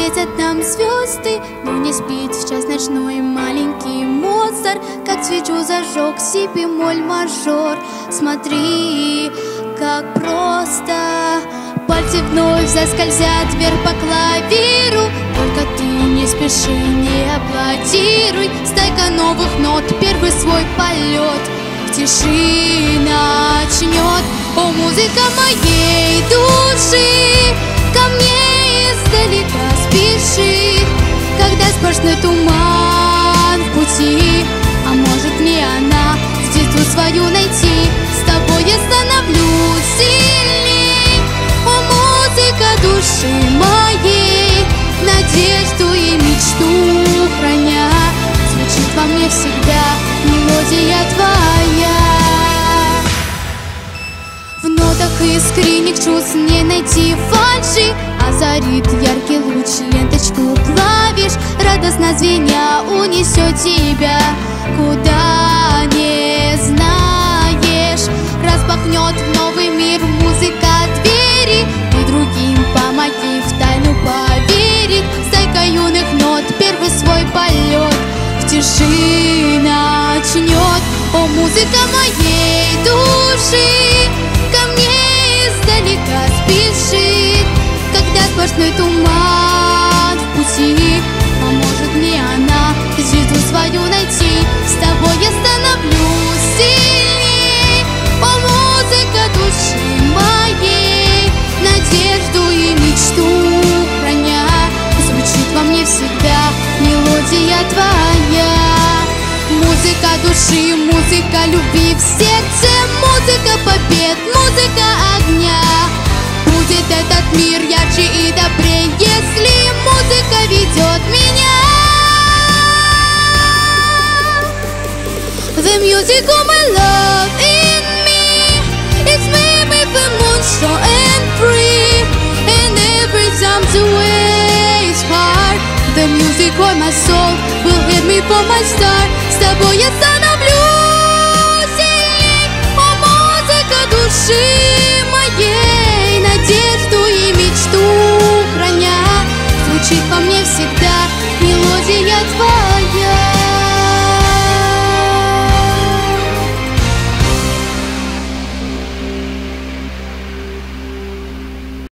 Светят нам звезды, но не спит в час ночной маленький Моцарт. Как свечу зажег си бемоль мажор. Смотри, как просто пальцы вновь заскользят вверх по клавиру. Только ты не спеши, не аплодируй. Стайка новых нот, первый свой полет в тиши начнет. О, музыка моей души, ко мне издалека спешит, когда сплошной туман в пути. А может мне она звезду свою найти? С тобой я становлюсь сильней. О, музыка души моей, надежду и мечту храня, звучит во мне всегда мелодия твоя. В нотах искренних чувств не найти фальши, озарит яркий луч ленточку клавиш. Радостно звеня унесет тебя, куда не знаешь. Распахнет в новый мир музыка двери. Ты другим помоги в тайну поверить. Стайка юных нот, первый свой полет в тиши начнет. О, музыка моей души, ко мне издалека спешит, когда сплошной туман в пути. А может мне она звезду свою найти? С тобой я становлюсь сильней. О, музыка души моей, надежду и мечту храня, звучит во мне всегда мелодия твоя. Музыка души, музыка любви в сердце, музыка побед, музыка огня. Будет этот мир ярче и добрее, если музыка ведет меня. The music of my love in me, it's made me feel moon strong and free. And every time the way is hard, the music of my soul will hit me for my star. С тобой я